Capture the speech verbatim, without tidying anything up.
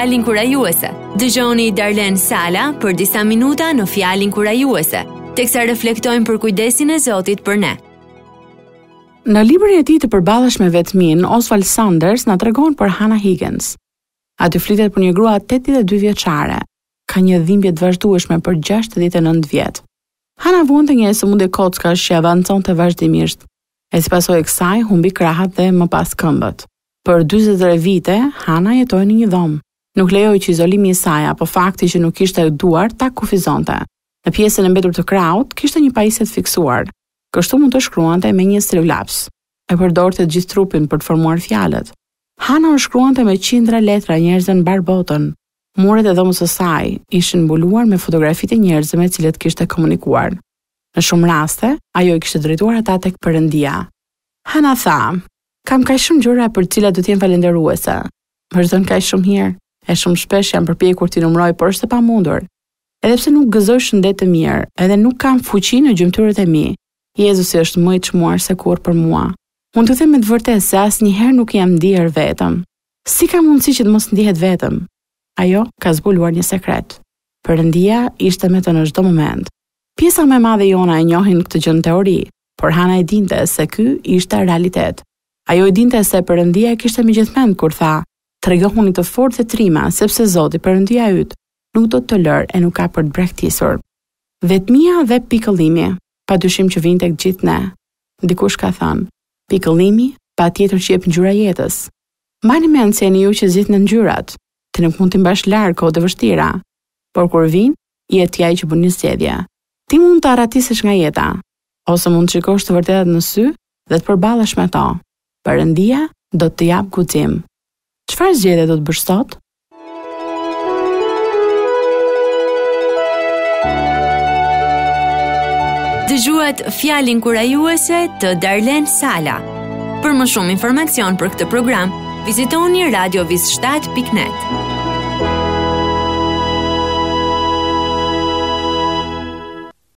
Fjalë Inkurajuese. Dëgjoni Darlene Sala për disa minuta në Fjalë Inkurajuese, teksa reflektojmë për kujdesin e Zotit për ne. Në librin e tij të përballosh me vetminë, Oswald Sanders na tregon për Hannah Higgins. Aty flitet për një grua tetëdhjetë e dy vjeçare. Ka një dhimbje të vazhdueshme për gjashtëdhjetë e nëntë vjet. Hannah vonte një sëmundje kockash që avanconte vazhdimisht. E si pasojë e kësaj humbi krahat dhe më pas këmbët. Për dyzet e tre vite, Hannah jetoi në një dhomë. Nuk lejoi që izolimi i saj apo fakti që nuk kishte duar ta kufizonte. Në pjesën e mbetur të krahut kishte një pajisje të fiksuar. Kështu mund të shkruante me një strilolaps. E përdorte gjithë trupin për të formuar fjalët. Hannah u shkruante me qindra letra njerëzve në mbar botën. Muret e dhomës së saj ishin mbuluar me fotografitë e njerëzve me të cilët kishte komunikuar. Në shumë raste, ajo i kishte drejtuar ata tek Perëndia. Hannah tha: "Kam kaq shumë gjëra për të cilat do të jem falendëruese. Vazhdon kaq shumë mirë, e shumë shpesh jam përpjekur t'i numëroj, por është e pamundur. Edhe pse nuk gëzoj shëndet të mirë, edhe nuk kam fuqi në gjymtyrët e mi, Jezusi është më i çmuar se kurrë për mua. Mund të them me të vërtetë se asnjëherë nuk jam ndier vetëm. Si ka mundësi që të mos ndihet vetëm?" Ajo ka zbuluar një sekret. Perëndia ishte me të në çdo moment. Pjesa më e madhe jona e njohin këtë gjë në teori, por Hannah e dinte se ky ishte realitet. Ajo e dinte se Perëndia e kishte me gjithmend kur tha: "Tregohuni të fortë dhe trima, sepse Zoti Perëndia yt nuk do të lërë e nuk ka për të braktisur." Vetmia dhe pikëllimi, padyshim që vijnë tek gjithë ne. Dikush ka thënë: "Pikëllimi patjetër që jep ngjyra jetës." Mbani mend se jeni ju që zgjidhni ngjyrat. Ti nuk mund t'i mbash larg kohët e vështira, por kur vijnë, jetë ai që bën një zgjedhje. Ti mund të arratisësh nga jeta, ose mund të shikosh të vërtetat në sy dhe të përballesh me to. Perëndia do të jap guxim. Çfarë zgjedhje do të bësh sot? Dëgjuat Fjalë Inkurajuese të Darlene Sala. Për më shumë informacion për këtë program, vizitoni radioviz shtat pikë net.